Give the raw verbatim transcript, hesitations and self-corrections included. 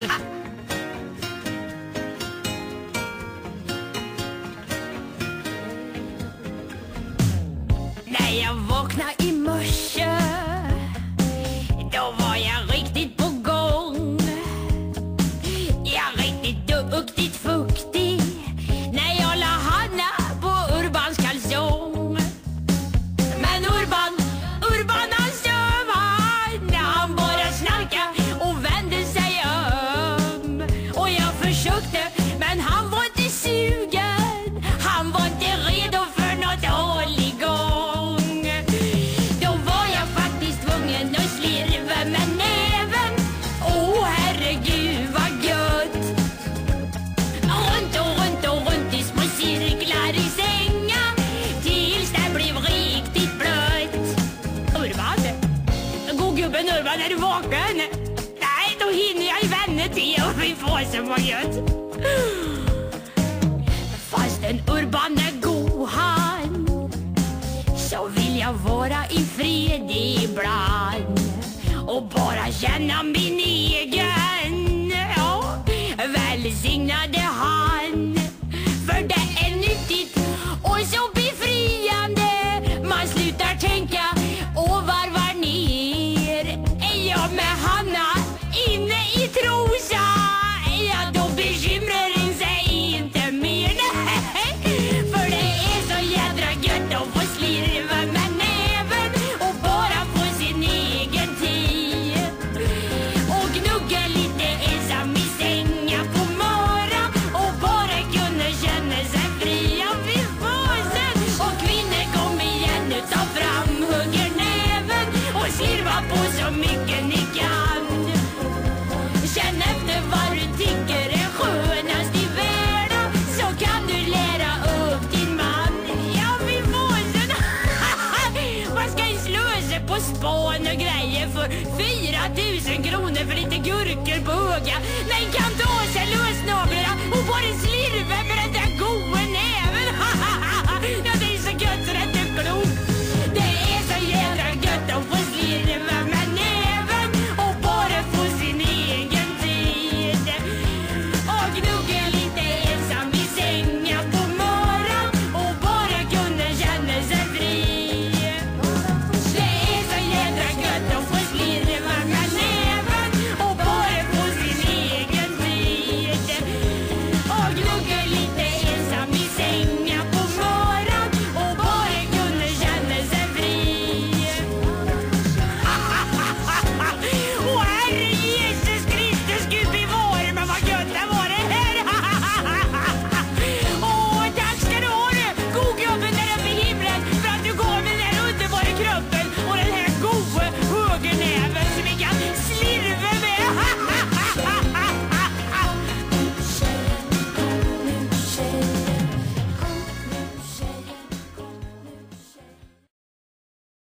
När jag vaknade i morse, då var jag riktigt på gång. Jag riktigt duktigt fuktig när jag la Hanna på Urbans kalsong. Men Urban, Urban han söv han när han bara snarka och vände sig om. Och jag försökte, men han var inte sugen. Han var inte redo för något hålligång. Då var jag faktiskt tvungen att slirva med näven. Åh herregud vad gött. Runt och runt och runt i små cirklar i sängen tills det blev riktigt blött. Urban, god gubben Urban, är du vaken? Nej, då hinner jag i vänner till och vi får så vad gött. Fast en Urban är god han, så vill jag vara i fred ibland och bara känna min egen. Ja, välsignade han, för det är nyttigt och så befriande. Man slutar tänka och varvar ner. Är jag med Hanna inne i trosa, ja då bekymrar en sig inte mer. Nej, för det är så jädra gött att få slirva med näven och bara få sin egen tid. Och gnugga lite ensam i sängen på morgon och bara kunna känna sig fri av vid fasen. Och kvinnor kom igen nu, ta fram huggernäven och slirva på så mycket ni kan. Känn efter vad du tycker är skönast i världen, så kan du lära upp din man. Ja, vi måsen. Vad ska en slösa på spån och grejer för fyra tusen kronor för lite gurkor på öga? Nej, kan ta sig lösnabel